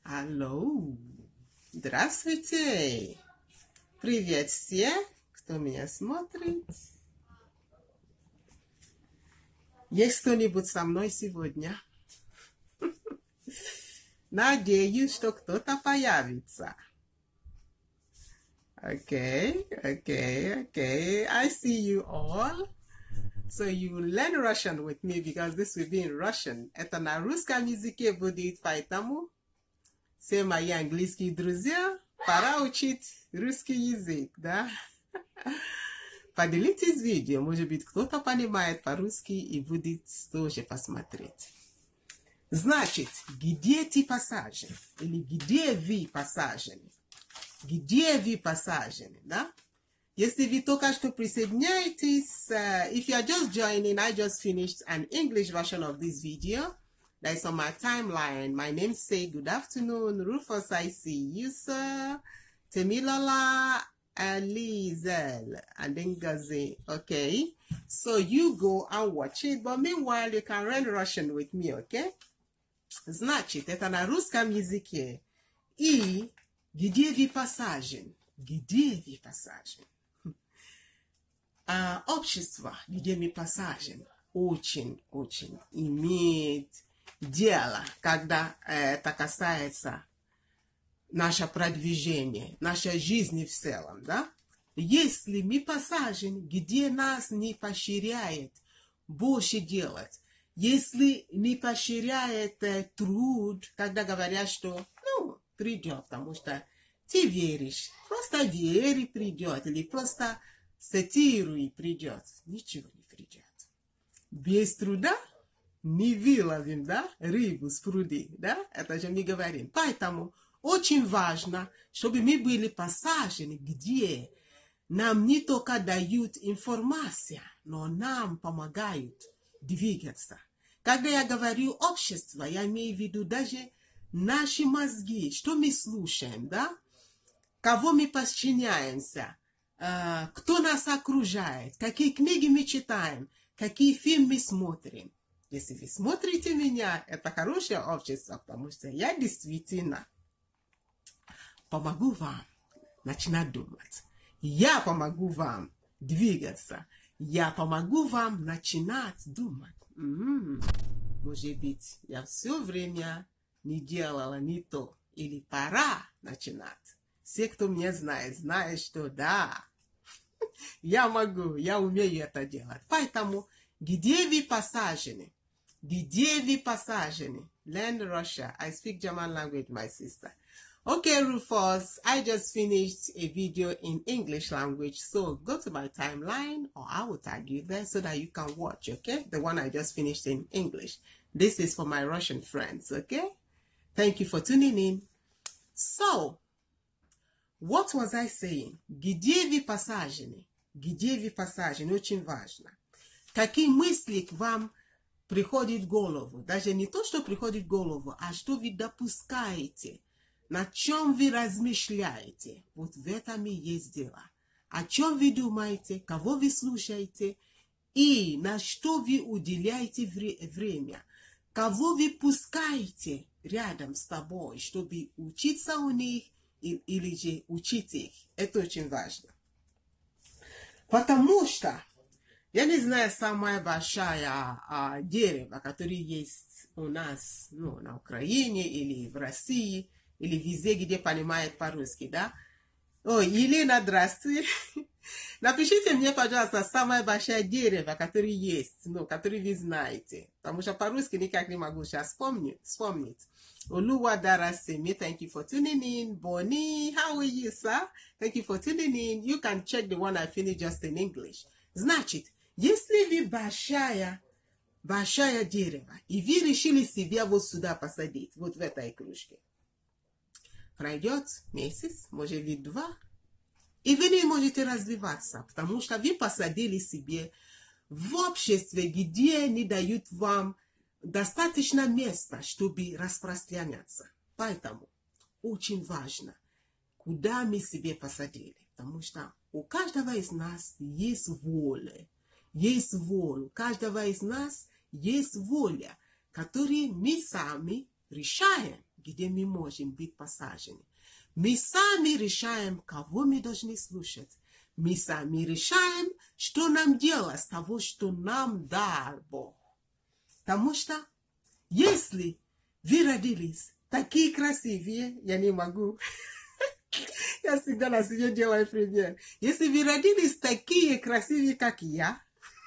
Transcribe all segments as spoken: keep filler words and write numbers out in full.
Алло, здравствуйте, привет все, кто меня смотрит. Есть кто-нибудь со мной сегодня? Надеюсь, что кто-то появится. Okay, okay, okay. I see you all. So you learn Russian with me because this will be in Russian. Это на русском языке будет, поэтому все мои английские друзья, пора учить русский язык, да? Поделитесь видео, может быть, кто-то понимает по-русски и будет тоже посмотреть. Значит, где эти посажены? Или где вы посажены? Где вы посажены, да? Если вы только что присоединяетесь, uh, if you are just joining, I just finished an English version of this video that is on my timeline. My name say good afternoon, Rufus, I see you, sir. Temilola, Alizel, and then Gaze. Okay, so you go and watch it, but meanwhile you can learn Russian with me, okay? Значит, это на русском языке. И где вы посажен? Где вы посажен? А общество, где мы посажен, очень-очень имеет дело, когда это касается нашего продвижения, нашей жизни в целом, да? Если мы посажен, где нас не поощряет больше делать, если не поощряет э, труд, когда говорят, что, ну, придет, потому что ты веришь, просто верь и придет, или просто сатируй придет, ничего не придет. Без труда не выловим, да, рыбу с пруды, да, это же мы говорим. Поэтому очень важно, чтобы мы были посажены, где нам не только дают информацию, но нам помогают двигаться. Когда я говорю общество, я имею в виду даже наши мозги, что мы слушаем, да, кого мы подчиняемся, Uh, кто нас окружает, какие книги мы читаем, какие фильмы смотрим. Если вы смотрите меня, это хорошее общество, потому что я действительно помогу вам начинать думать. Я помогу вам двигаться. Я помогу вам начинать думать. М-м-м. Может быть, я все время не делала не то. Или пора начинать. Все, кто меня знает, знают, что да, я могу, я умею это делать. Поэтому, где вы посажены? Где вы посажены? Learn Russia. I speak German language, my sister. Okay, Rufus, I just finished a video in English language. So go to my timeline or I will tag you there so that you can watch, okay? The one I just finished in English. This is for my Russian friends, okay? Thank you for tuning in. So, what was I saying? Где вы посажены? Где вы посажены? Очень важно. Какие мысли к вам приходят в голову? Даже не то, что приходит в голову, а что вы допускаете, на чем вы размышляете. Вот в этом и есть дело. О чем вы думаете, кого вы слушаете и на что вы уделяете вре- время. Кого вы пускаете рядом с тобой, чтобы учиться у них или же учить их. Это очень важно. Потому что, я не знаю, самая большая а, дерево, которое есть у нас, ну, на Украине или в России, или везде, где понимает по-русски, да? Ой, Елена, здравствуй. Напишите мне, пожалуйста, самое большое дерево, которое есть, ну, которое вы знаете. Потому что по-русски никак не могу сейчас вспомнить. вспомнить. Oluwadarasimi, thank you for tuning in. Bonnie, how are you, sir? Thank you for tuning in. You can check the one I finished just in English. Значит, если вы большая, большая дерево, и вы решили себя вот сюда посадить, вот в этой кружке, пройдет месяц, может быть, два, и вы не можете развиваться, потому что вы посадили себе в обществе, где не дают вам достаточно места, чтобы распространяться. Поэтому очень важно, куда мы себе посадили. Потому что у каждого из нас есть воля. Есть воля. У каждого из нас есть воля, которую мы сами решаем, где мы можем быть посажены. Мы сами решаем, кого мы должны слушать. Мы сами решаем, что нам делать с того, что нам дал Бог. Потому что, если вы родились такие красивые, я не могу, я всегда на себе делаю пример. Если вы родились такие красивые, как я,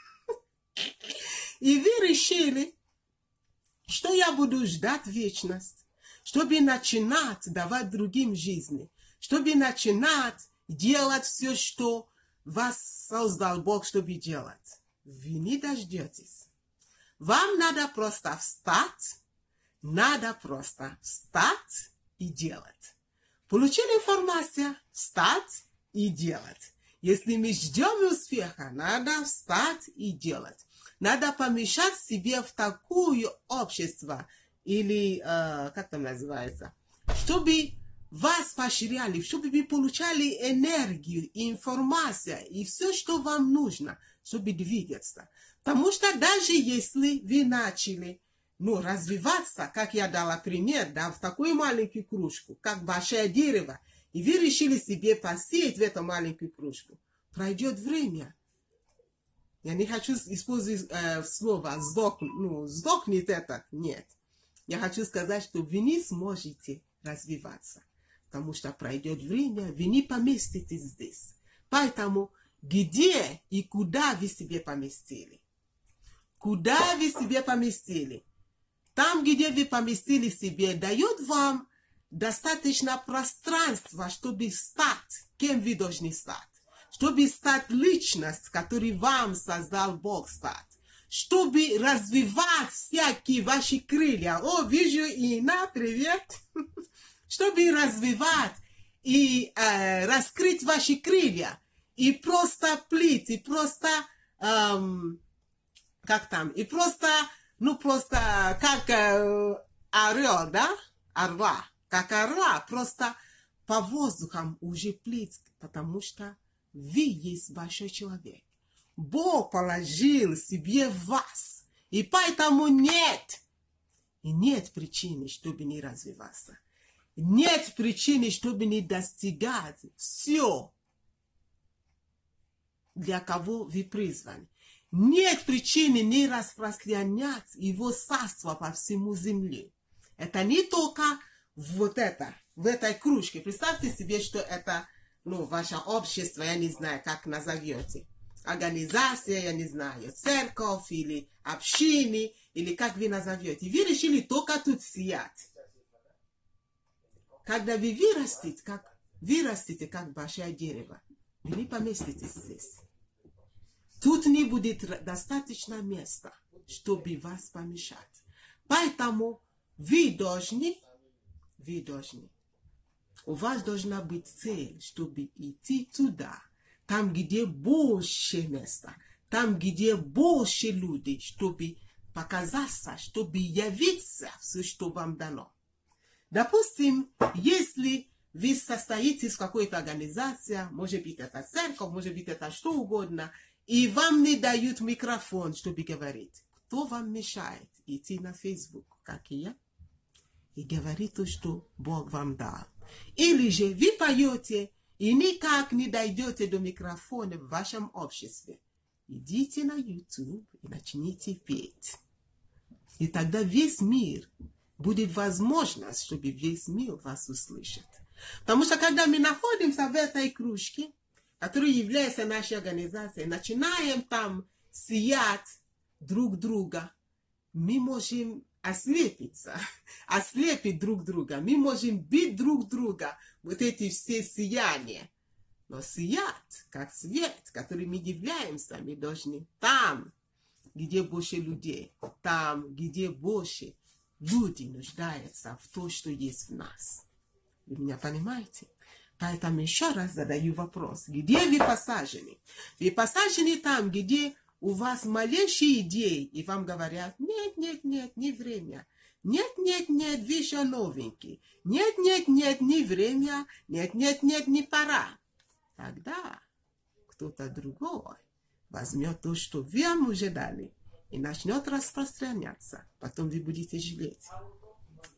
и вы решили, что я буду ждать вечность, чтобы начинать давать другим жизни, чтобы начинать делать все, что вас создал Бог, чтобы делать. Вы не дождетесь. Вам надо просто встать, надо просто встать и делать. Получили информацию, встать и делать. Если мы ждем успеха, надо встать и делать. Надо помешать себе в такое общество, или, э, как там называется, чтобы вас поощряли, чтобы вы получали энергию, информацию и все, что вам нужно, чтобы двигаться. Потому что даже если вы начали, ну, развиваться, как я дала пример, да, в такую маленькую кружку, как большое дерево, и вы решили себе посеять в эту маленькую кружку, пройдет время. Я не хочу использовать э, слово «сдох», ну, «сдохнет» это, нет. Я хочу сказать, что вы не сможете развиваться, потому что пройдет время, вы не поместитесь здесь. Поэтому где и куда вы себе поместили? Куда вы себе поместили? Там, где вы поместили себе, дает вам достаточно пространства, чтобы стать, кем вы должны стать. Чтобы стать личность, которую вам создал Бог стать. Чтобы развивать всякие ваши крылья. О, вижу Ина, привет. Чтобы развивать и э, раскрыть ваши крылья. И просто плыть, и просто, эм, как там, и просто, ну просто как э, орел, да? Орла. Как орла, просто по воздухам уже плыть, потому что вы есть большой человек. Бог положил себе в вас. И поэтому нет. И нет причины, чтобы не развиваться. Нет причины, чтобы не достигать все, для кого вы призваны. Нет причины не распространять его царство по всему земле. Это не только вот это, в этой кружке. Представьте себе, что это, ну, ваше общество, я не знаю, как назовете. Организация, я не знаю, церковь или общины, или как вы назовете. Вы решили только тут сиять. Когда вы вырастете, как, вырастете, как большое дерево, вы не поместитесь здесь. Тут не будет достаточно места, чтобы вас помешать. Поэтому вы должны, вы должны, у вас должна быть цель, чтобы идти туда, там, где больше места, там, где больше людей, чтобы показаться, чтобы явиться все, что вам дано. Допустим, если вы состоите в какой-то организации, может быть, это церковь, может быть, это что угодно, и вам не дают микрофон, чтобы говорить. Кто вам мешает идти на Facebook, как и я, и говорить то, что Бог вам дал? Или же вы поете и никак не дойдете до микрофона в вашем обществе. Идите на YouTube и начните петь. И тогда весь мир будет возможность, чтобы весь мир вас услышит. Потому что когда мы находимся в этой кружке, которая является нашей организацией, начинаем там сиять друг друга, мы можем ослепиться, ослепить друг друга, мы можем бить друг друга, вот эти все сияния. Но сиять, как свет, который мы являемся, мы должны там, где больше людей, там, где больше люди нуждаются в том, что есть в нас. Вы меня понимаете? Поэтому еще раз задаю вопрос. Где вы посажены? Вы посажены там, где у вас малейшие идеи, и вам говорят, нет, нет, нет, не время. Нет, нет, нет, вы еще новенький. Нет, нет, нет, не время. Нет, нет, нет, не пора. Тогда кто-то другой возьмет то, что вы вам уже дали, и начнет распространяться. Потом вы будете жалеть.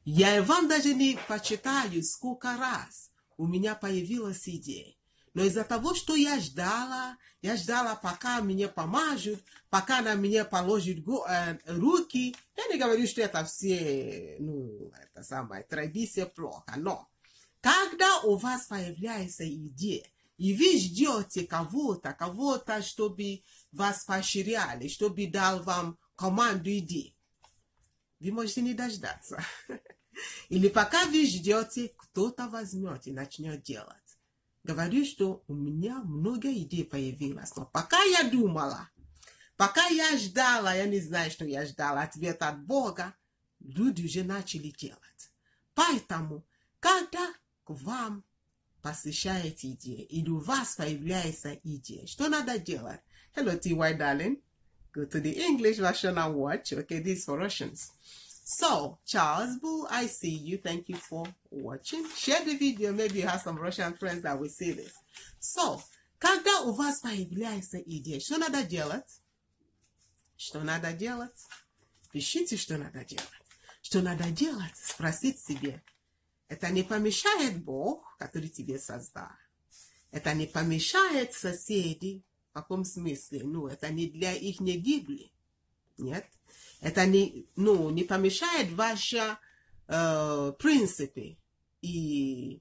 Я вам даже не почитаю, сколько раз у меня появилась идея. Но из-за того, что я ждала, я ждала, пока мне помажут, пока на меня положат э, руки. Я не говорю, что это все, ну, это самая традиция плохо, но когда у вас появляется идея, и вы ждете кого-то, кого-то, чтобы вас поощряли, чтобы дал вам команду идей, вы можете не дождаться. Или пока вы ждете, кто-то возьмет и начнет делать. Говорю, что у меня много идей появилось, но пока я думала, пока я ждала, я не знаю, что я ждала, ответ от Бога, люди уже начали делать. Поэтому, когда к вам посещает идея, или у вас появляется идея, что надо делать? Hello, T Y, darling. Go to the English version and watch. Okay, this is for Russians. So, Charles Bull, I see you. Thank you for watching. Share the video. Maybe you have some Russian friends that will see this. So, когда у вас появляется идея, что надо делать? Что надо делать? Пишите, что надо делать. Что надо делать? Спросить себе. Это не помешает Бог, который тебе создал. Это не помешает соседи. В каком смысле? Ну, это не для их не гибли. Нет. Это не, ну, не помешает ваши э, принципы и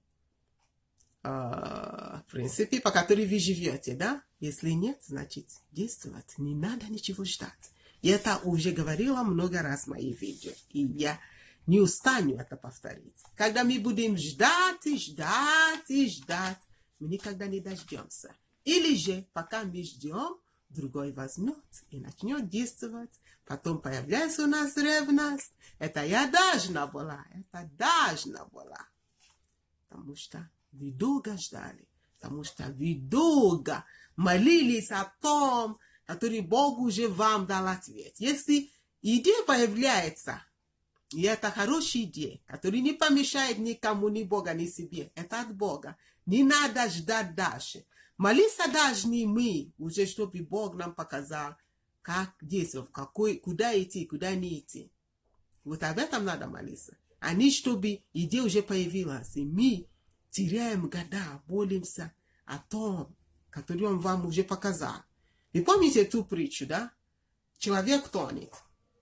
э, принципы, по которым вы живете, да? Если нет, значит, действовать. Не надо ничего ждать. Я это уже говорила много раз в моих видео. И я не устану это повторить. Когда мы будем ждать и ждать и ждать, мы никогда не дождемся. Или же, пока мы ждем, другой возьмет и начнет действовать. Потом появляется у нас ревность. Это я должна была. Это должна была. Потому что вы долго ждали. Потому что вы долго молились о том, который Бог уже вам дал ответ. Если идея появляется, и это хорошая идея, которая не помешает никому, ни Бога, ни себе, это от Бога. Не надо ждать дальше. Молиться должны мы, уже чтобы Бог нам показал, как действовать, какой, куда идти, куда не идти. Вот об этом надо молиться. А не чтобы идея уже появилась, и мы теряем года, молимся о том, который Он вам уже показал. Вы помните ту притчу, да? Человек тонет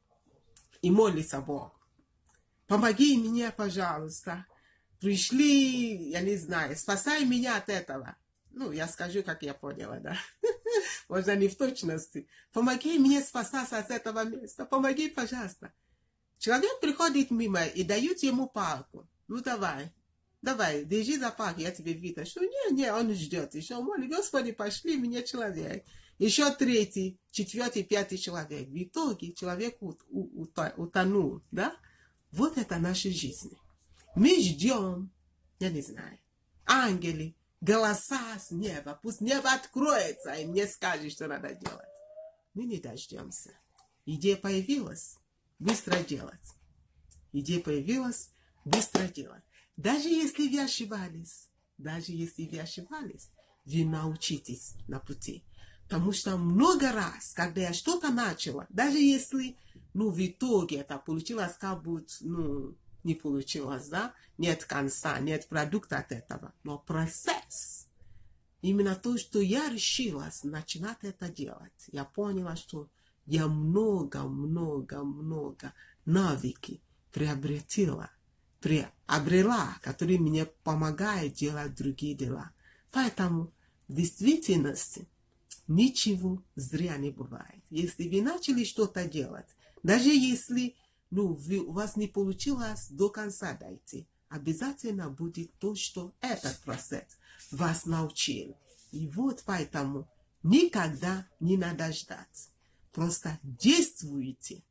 и молится Богу. Помоги мне, пожалуйста. Пришли, я не знаю, спасай меня от этого. Ну, я скажу, как я поняла, да. Можно не в точности. Помоги мне спасаться от этого места. Помоги, пожалуйста. Человек приходит мимо и дают ему палку. Ну, давай. Давай, держи за палку, я тебе видно. Что не, не, он ждет. Еще молит, Господи, пошли мне человек. Еще третий, четвертый, пятый человек. В итоге человек утонул, да? Вот это наша жизнь. Мы ждем, я не знаю, ангелы, голоса с неба. Пусть небо откроется и мне скажет, что надо делать. Мы не дождемся. Идея появилась, быстро делать. Идея появилась, быстро делать. Даже если вы ошибались, даже если вы ошибались, вы научитесь на пути. Потому что много раз, когда я что-то начала, даже если, ну, в итоге это получилось, как будто, ну, не получилось, да? Нет конца, нет продукта от этого. Но процесс, именно то, что я решилась начинать это делать, я поняла, что я много-много-много навыки приобретила, приобрела, которые мне помогают делать другие дела. Поэтому в действительности ничего зря не бывает. Если вы начали что-то делать, даже если, ну, вы, у вас не получилось до конца дойти, обязательно будет то, что этот процесс вас научил. И вот поэтому никогда не надо ждать. Просто действуйте.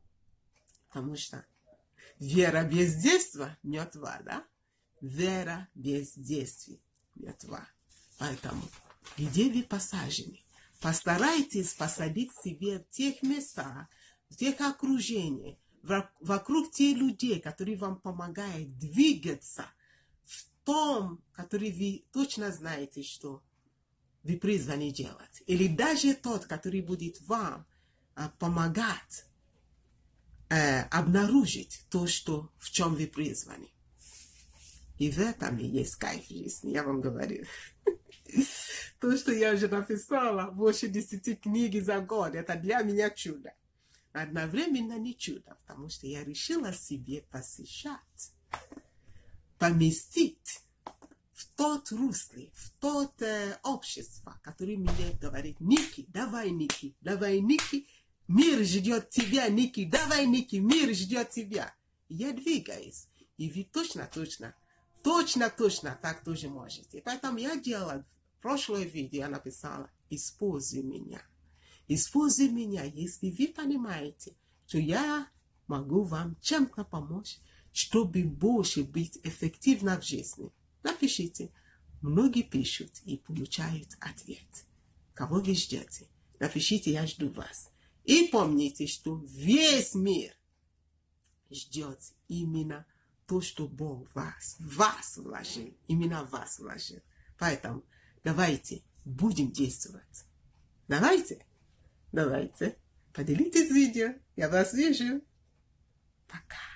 Потому что вера без действия мертва, да? Вера без действий мертва. Поэтому, где вы посажены, постарайтесь посадить себе в тех местах, в тех окружениях, вокруг тех людей, которые вам помогают двигаться в том, который вы точно знаете, что вы призваны делать. Или даже тот, который будет вам а, помогать э, обнаружить то, что, в чем вы призваны. И в этом и есть кайф жизни, я вам говорю. То, что я уже написала, больше десяти книг за год, это для меня чудо. Одновременно не чудо, потому что я решила себе посещать, поместить в тот русле, в тот э, общество, которое мне говорит: Ники, давай, Ники, давай, Ники, мир ждет тебя, Ники, давай, Ники, мир ждет тебя. И я двигаюсь, и вы точно, точно, точно, точно так тоже можете. Поэтому я делала прошлое видео, я написала: используй меня. Используй меня, если вы понимаете, что я могу вам чем-то помочь, чтобы больше быть эффективно в жизни. Напишите. Многие пишут и получают ответ. Кого вы ждете? Напишите, я жду вас. И помните, что весь мир ждет именно то, что Бог вас, вас вложил. Именно вас вложил. Поэтому давайте будем действовать. Давайте. Давайте. Поделитесь видео. Я вас вижу. Пока.